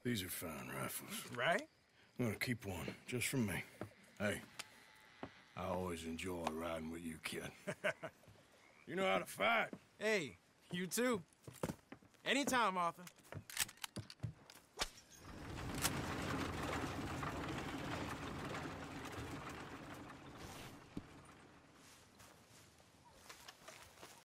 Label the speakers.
Speaker 1: These are fine rifles.
Speaker 2: Right?
Speaker 1: I'm gonna keep one, just for me. Hey, I always enjoy riding with you, kid. You know how to fight.
Speaker 2: Hey, you too. Anytime, Arthur.